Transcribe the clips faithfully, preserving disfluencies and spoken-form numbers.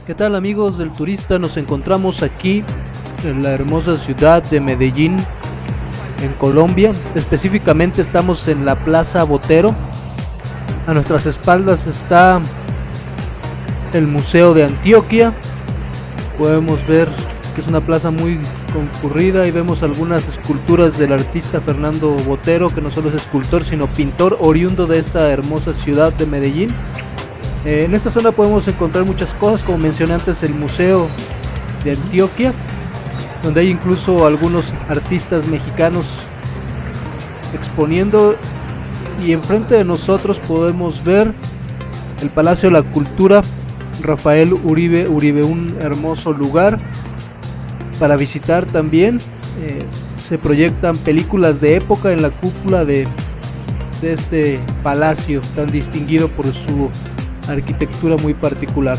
¿Qué tal, amigos del turista? Nos encontramos aquí en la hermosa ciudad de Medellín, en Colombia. Específicamente estamos en la Plaza Botero. A nuestras espaldas está el Museo de Antioquia. Podemos ver que es una plaza muy concurrida y vemos algunas esculturas del artista Fernando Botero, que no solo es escultor sino pintor oriundo de esta hermosa ciudad de Medellín. Eh, en esta zona podemos encontrar muchas cosas, como mencioné antes, el Museo de Antioquia, donde hay incluso algunos artistas mexicanos exponiendo, y enfrente de nosotros podemos ver el Palacio de la Cultura Rafael Uribe Uribe, un hermoso lugar para visitar también. Eh, se proyectan películas de época en la cúpula de, de este palacio tan distinguido por su arquitectura muy particular.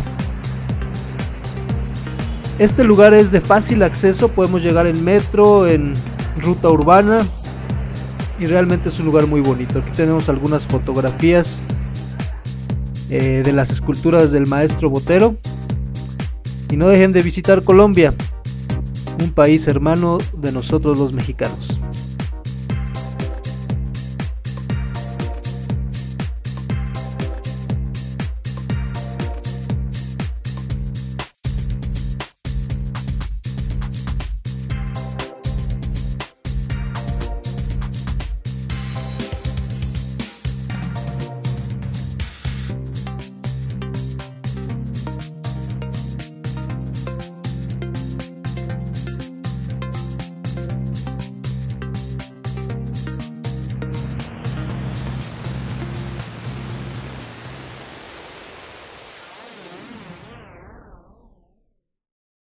Este lugar es de fácil acceso, podemos llegar en metro, en ruta urbana, y realmente es un lugar muy bonito. Aquí tenemos algunas fotografías eh, de las esculturas del maestro Botero. Y no dejen de visitar Colombia, un país hermano de nosotros los mexicanos.